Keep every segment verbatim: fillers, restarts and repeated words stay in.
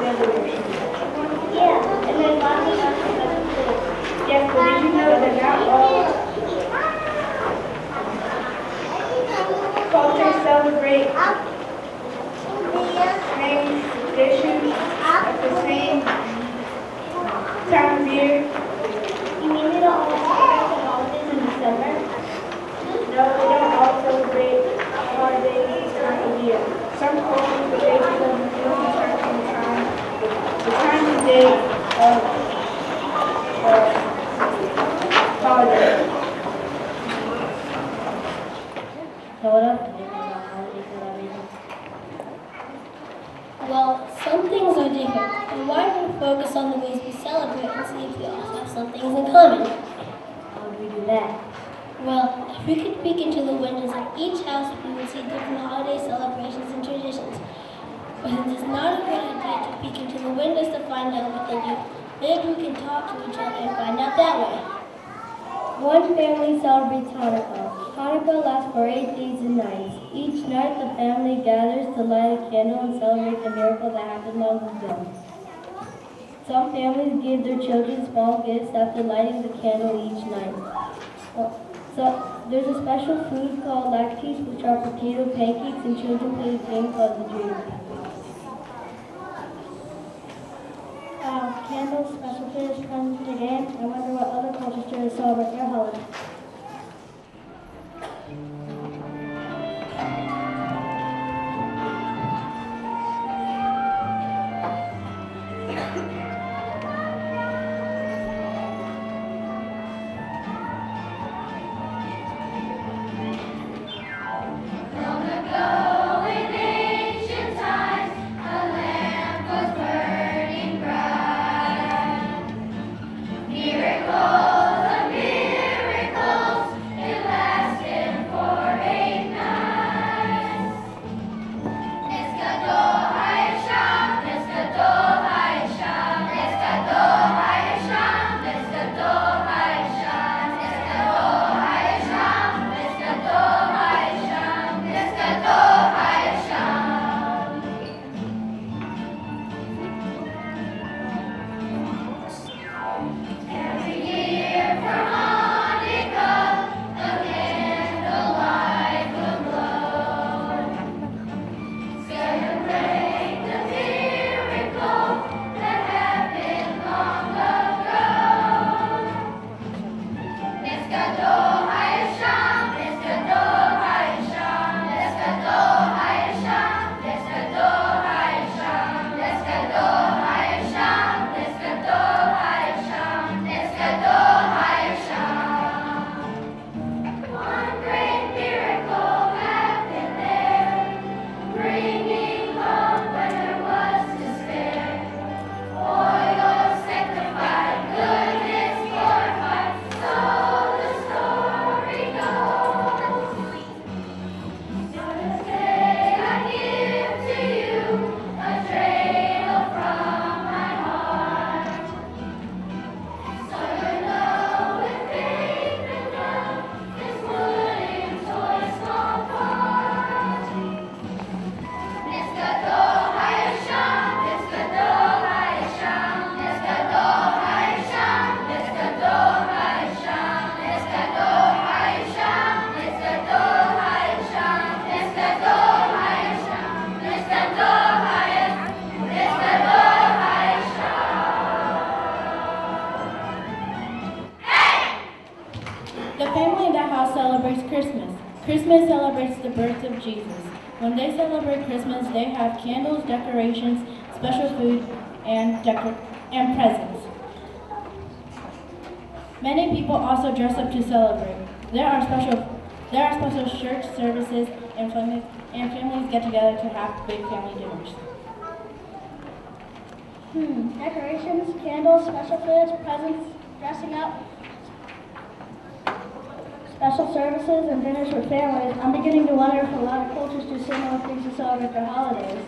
celebration. Yeah, and then lots of other stuff too. Yes, but did you know that not all cultures celebrate same traditions at the same time of year? You mean we don't all celebrate the holidays in December? No, we don't all celebrate holidays this time of year. Some cultures the basis of the field starts from the time, the time and date of the holiday. So what else do you think about holiday celebrations? Well, some things are different, and why don't we focus on the ways we celebrate and see if we also have some things in common? How would we do that? Well, if we could peek into the windows of each house, we would see different holiday celebrations and traditions. But it is not a good idea to peek into the windows to find out what they do. Maybe we can talk to each other and find out that way. One family celebrates Hanukkah. Hanukkah lasts for eight days and nights. Each night the family gathers to light a candle and celebrate the miracle that happened long ago. Some families give their children small gifts after lighting the candle each night. Well, so there's a special food called latkes, which are potato pancakes, and children play a game called the dream. Uh, candles, special food, friends to game. I wonder what other cultures do to celebrate their holiday. Christmas. Christmas celebrates the birth of Jesus. When they celebrate Christmas, they have candles, decorations, special food, and, decor and presents. Many people also dress up to celebrate. There are special, there are special church services, and families, and families get together to have big family dinners. Hmm, decorations, candles, special foods, presents, dressing up, special services, and dinners for families. I'm beginning to wonder if a lot of cultures do similar things to celebrate their holidays.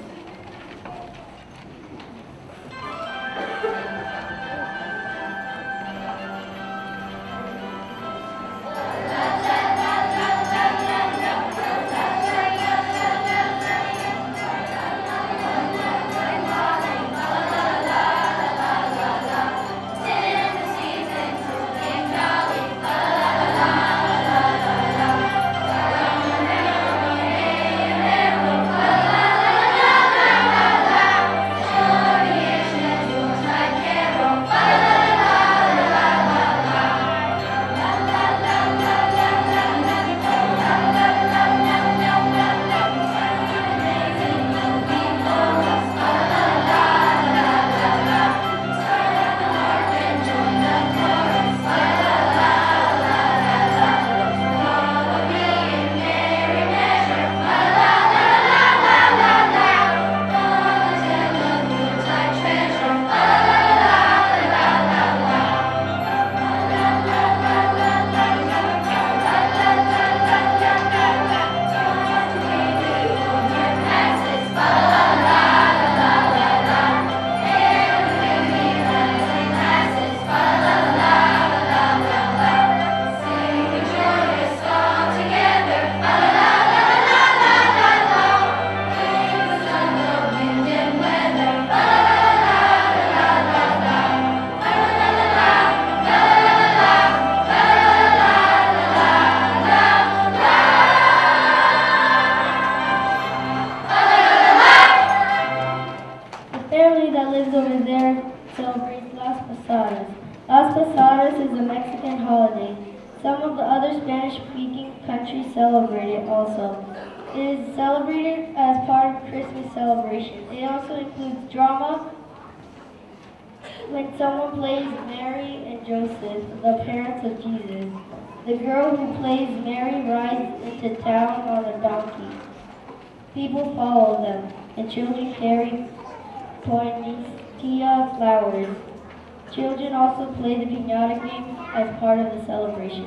the other Spanish-speaking countries celebrate it also. It is celebrated as part of Christmas celebration. It also includes drama when someone plays Mary and Joseph, the parents of Jesus. The girl who plays Mary rides into town on a donkey. People follow them, and children carry tortilla flowers. Children also play the piñata game as part of the celebration.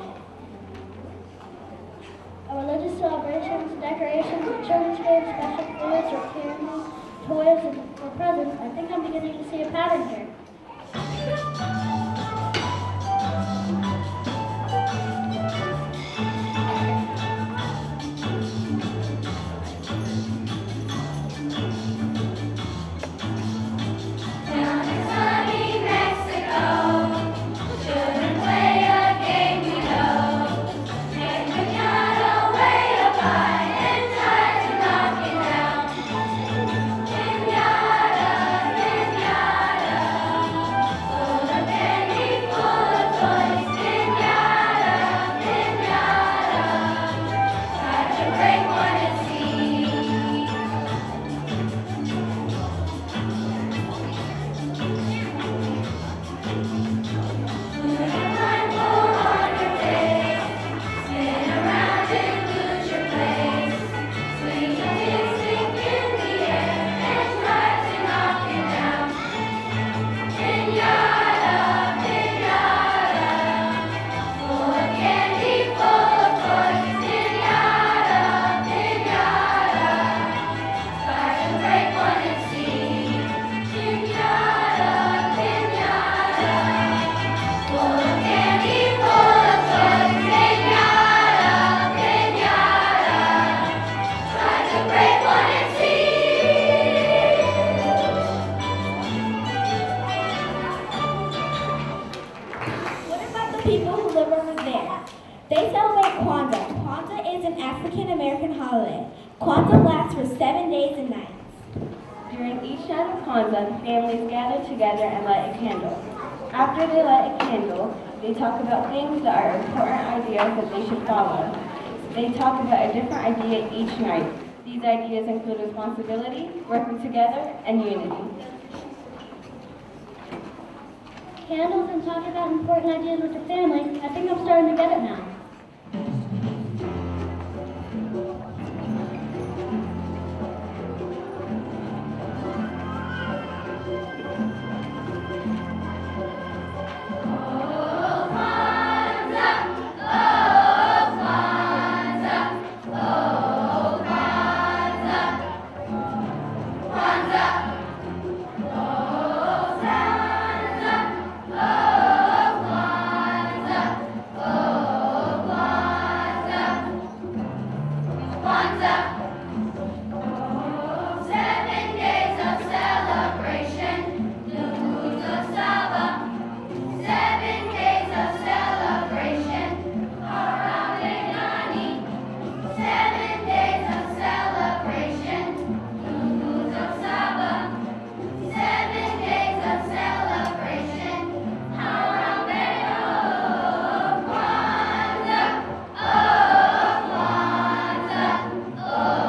Our religious celebrations, decorations, and children's games, special foods or candles, toys, and or presents. I think I'm beginning to see a pattern here. People who live over there. They celebrate Kwanzaa. Kwanzaa is an African-American holiday. Kwanzaa lasts for seven days and nights. During each night of Kwanzaa, families gather together and light a candle. After they light a candle, they talk about things that are important ideas that they should follow. They talk about a different idea each night. These ideas include responsibility, working together, and unity. Candles and talking about important ideas with your family. I think I'm starting to get it now. Oh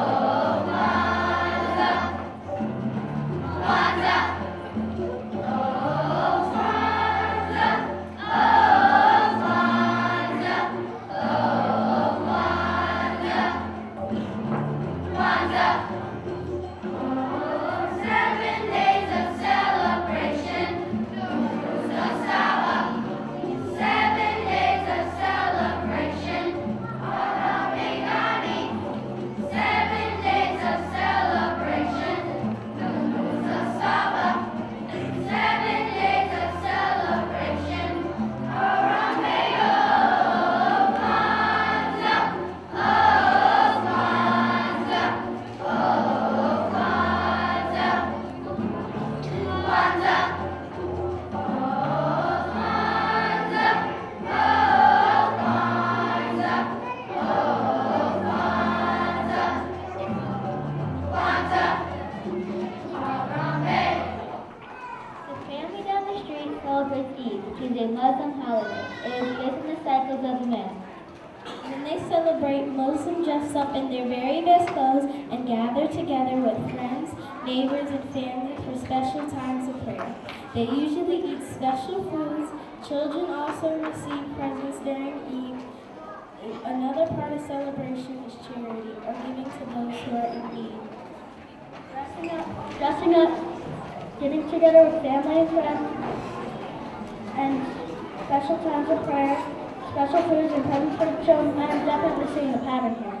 most of them dress up in their very best clothes and gather together with friends, neighbors, and family for special times of prayer. They usually eat special foods. Children also receive presents during Eid. Another part of celebration is charity, or giving to those who are in need. Dressing up, dressing up, getting together with family and friends, and special times of prayer, special foods and presents for the children. I am definitely seeing a pattern here.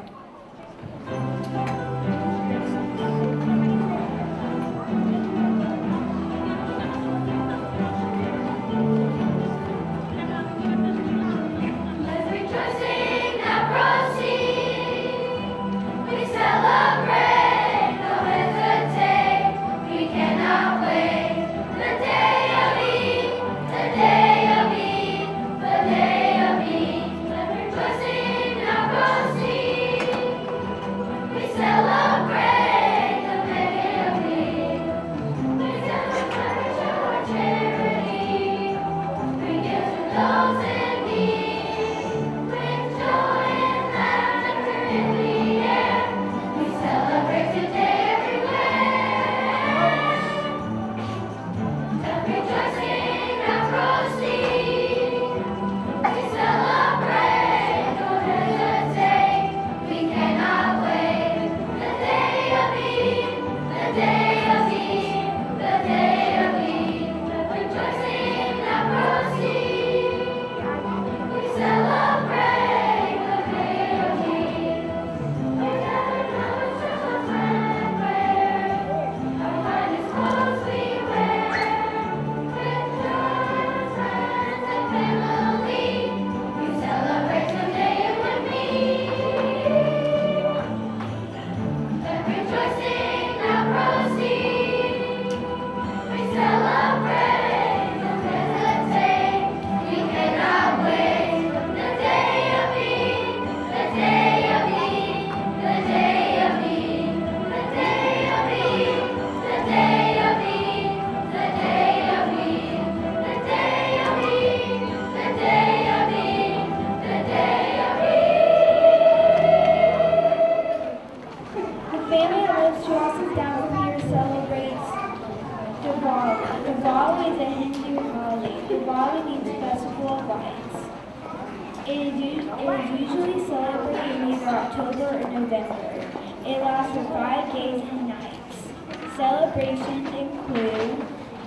Celebrations include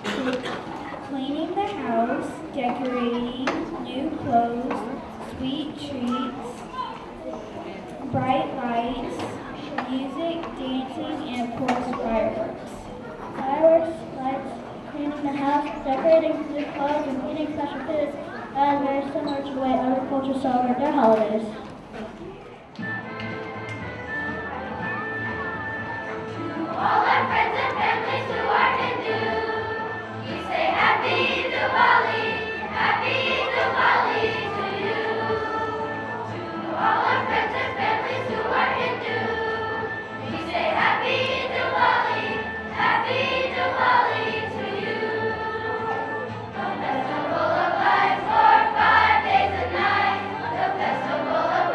cleaning the house, decorating, new clothes, sweet treats, bright lights, music, dancing, and of course fireworks. Fireworks, lights, cleaning the house, decorating new clothes, and eating special foods are very similar to the way other cultures celebrate their holidays. All our friends and families who are Hindu, we say Happy Diwali, Happy Diwali to you. To all our friends and families who are Hindu, we say Happy Diwali, Happy Diwali to you. The festival of lights for five days and nights, the festival of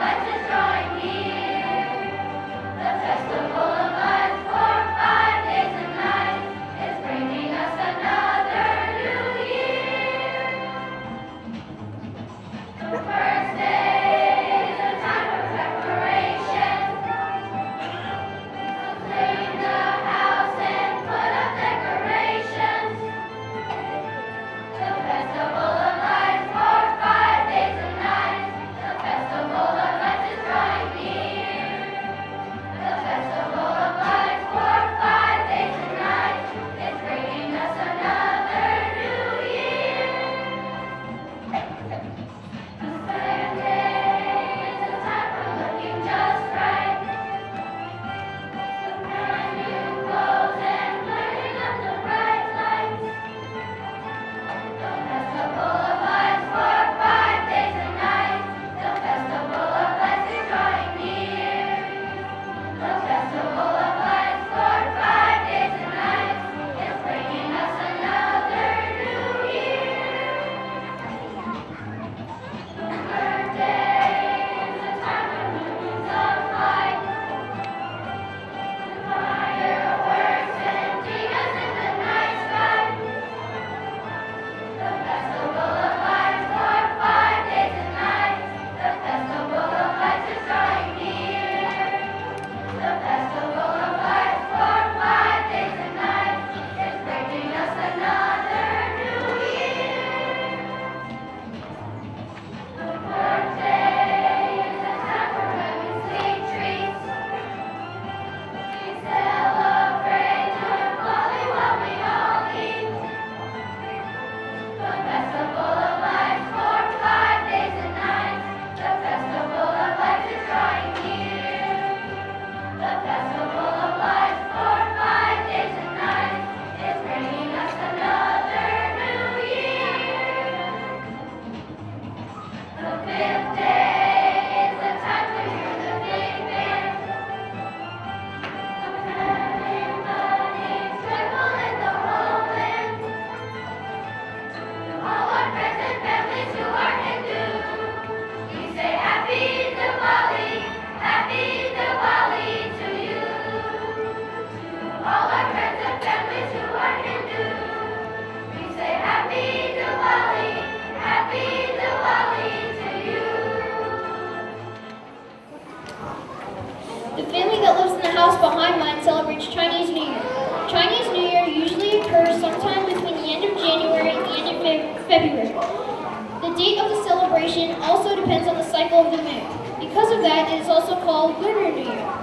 celebration also depends on the cycle of the moon. Because of that, it is also called Lunar New Year.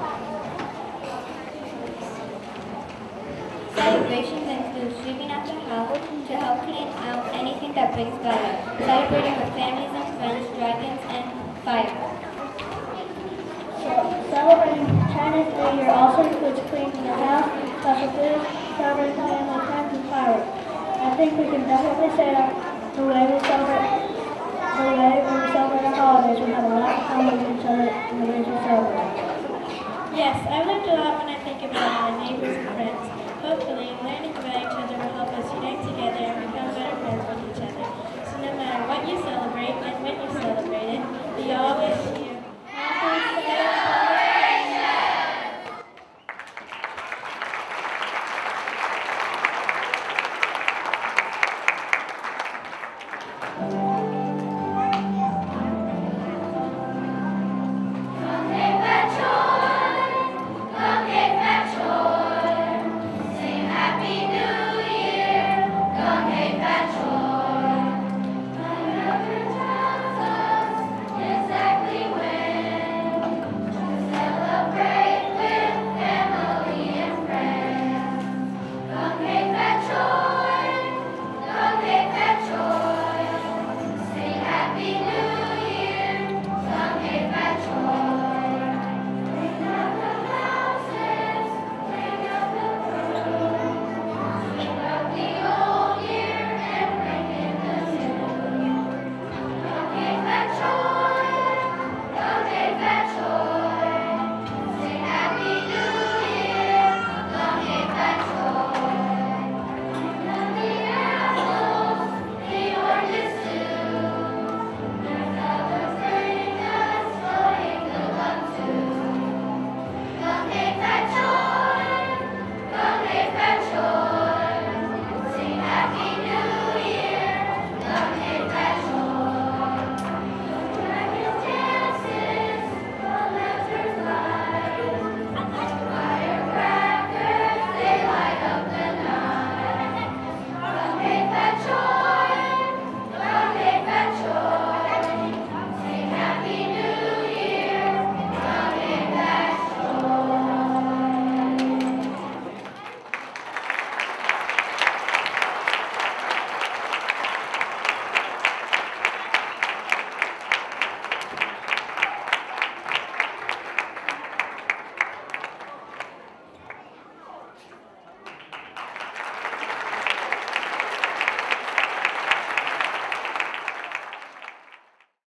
Celebrations include sweeping up the house to help clean out anything that brings bad luck, celebrating with families and friends, dragons, and fireworks. So, celebrating Chinese New Year also includes cleaning the house, special foods, celebrating family, friends, and fireworks. I think we can definitely say that the way we celebrate, the way we celebrate our holidays, we have a lot of fun with each other in the ways we celebrate. Yes, I've learned a lot when I think about my neighbors and friends. Hopefully, learning about each other will help us unite together and become better friends with each other. So no matter what you celebrate and when you celebrate it, we always